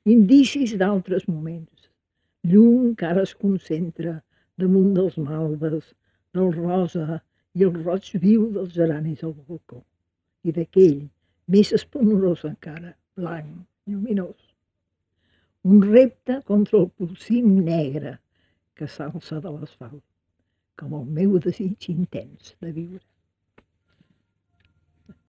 indicis d'altres moments. Llum que ara es concentra damunt dels malves, del rosa i el roig viu dels geranis al balcó. I d'aquell, més esplendorós encara, blanc, lluminós. Un repte contra el polsim negre que s'alça de l'asfalt, com el meu desig intens de viure.